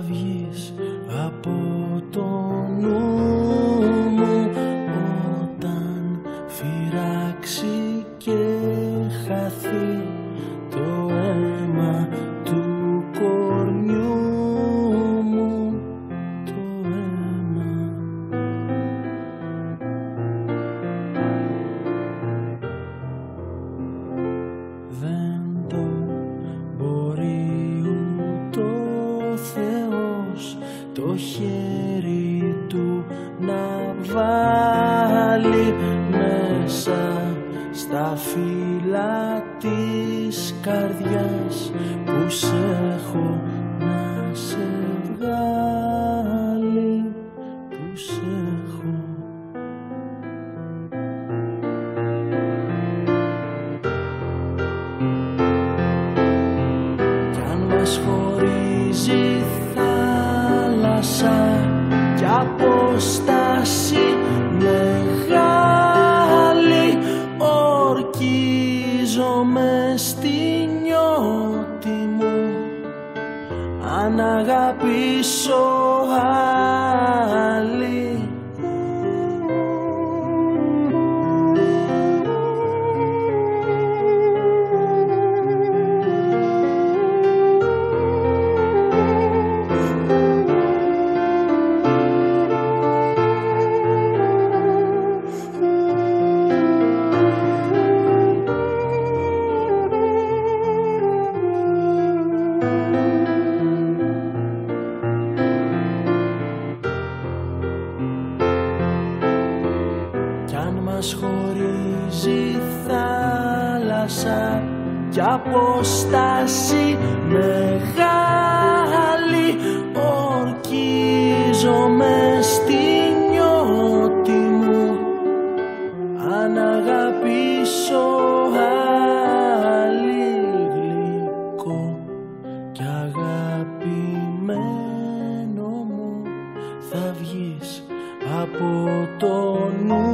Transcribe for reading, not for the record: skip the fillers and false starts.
βγεις από το νου μου όταν φυράξει και χαθεί το αίμα του κορμιού μου, το αίμα. Δεν το μπορεί ούτε ο Θεός το χέρι του να βάλει μέσα στα φύλλα της καρδιάς που σ' έχω να σε βγάλει, που σ' έχω. Κι αν μας χωρίζει θάλασσα κι απόσταση μεγάλη, ορκίζομαι στη νιώτη μου αν αγαπήσω άλλη. Μας χωρίζει θάλασσα κι απόσταση μεγάλη, ορκίζομαι στη νιώτη μου αν αγαπήσω άλλη. Γλυκό κι αγαπημένο μου θα βγεις από το νου